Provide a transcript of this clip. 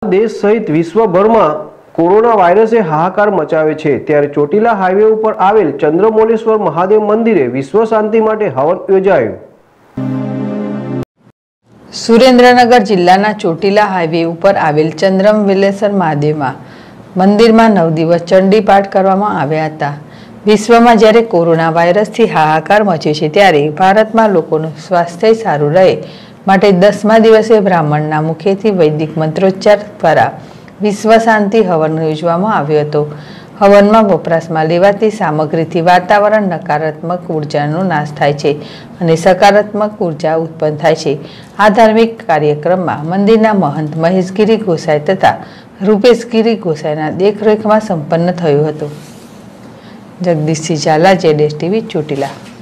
દેશ સહિત વિશ્વભરમાં કોરોના વાયરસે હાહાકાર મચાવ્યો છે, ત્યારે ચોટીલા હાઈવે ઉપર આવેલ ચંદ્રમૌલેશ્વર મહાદેવ મંદિરે વિશ્વ શાંતિ માટે હવન યોજાયું। સુરેન્દ્રનગર જિલ્લાના ચોટીલા હાઈવે ઉપર આવેલ ચંદ્રમૌલેશ્વર મહાદેવમાં મંદિરમાં 9 દિવસ ચંડી પાઠ કરવામાં આવ્યા હતા। વિશ્વમાં જ્યારે કોરોના વાયરસથી હાહાકાર મચ્યો છે, ત્યારે ભારતમાં લોકોનું સ્વાસ્થ્ય સારું રહે માટે 10મા દિવસે બ્રાહ્મણના મુખેથી વૈદિક મંત્રોચ્ચાર દ્વારા વિશ્વ શાંતિ હવન યોજવામાં આવ્યો હતો। હવનમાં વપરાશમાં લેવાતી સામગ્રીથી વાતાવરણ નકારાત્મક ઉર્જાનો નાશ થાય છે અને સકારાત્મક ઉર્જા ઉત્પન્ન થાય છે। આ ધાર્મિક કાર્યક્રમમાં મંદિરના મહંત મહેશગીરી ગોસાઈ તથા રૂપેશગીરી ગોસાઈના દેખરેખમાં સંપન્ન થયું હતું। જગદીશસિંહ ઝાલા, ZSTV, ચોટીલા।